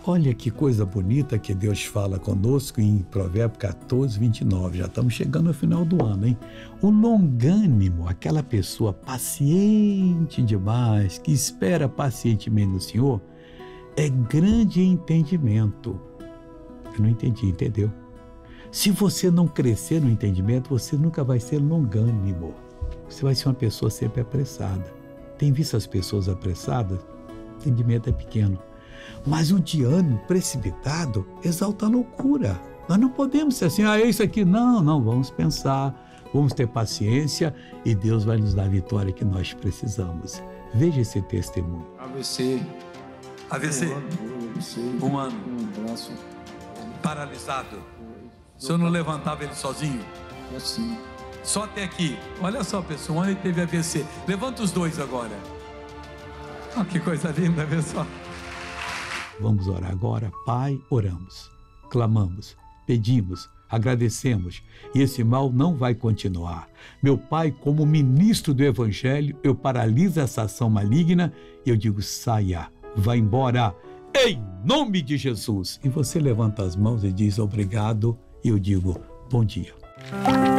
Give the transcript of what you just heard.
Olha que coisa bonita que Deus fala conosco em Provérbios 14, 29. Já estamos chegando ao final do ano, hein? O longânimo, aquela pessoa paciente demais, que espera pacientemente no Senhor, é grande em entendimento. Eu não entendi, entendeu? Se você não crescer no entendimento, você nunca vai ser longânimo. Você vai ser uma pessoa sempre apressada. Tem visto as pessoas apressadas? O entendimento é pequeno. Mas o de ânimo precipitado exalta a loucura. Nós não podemos ser assim, é isso aqui. Não, vamos pensar, vamos ter paciência e Deus vai nos dar a vitória que nós precisamos. Veja esse testemunho. AVC. Um ano. Um braço. Paralisado. O senhor não levantava ele sozinho? Assim. Só até aqui. Olha só, pessoal, um ano ele teve AVC. Levanta os dois agora. Oh, que coisa linda, pessoal. Vamos orar agora. Pai, oramos, clamamos, pedimos, agradecemos e esse mal não vai continuar. Meu Pai, como ministro do Evangelho, eu paraliso essa ação maligna e eu digo, saia, vá embora, em nome de Jesus. E você levanta as mãos e diz obrigado e eu digo, bom dia.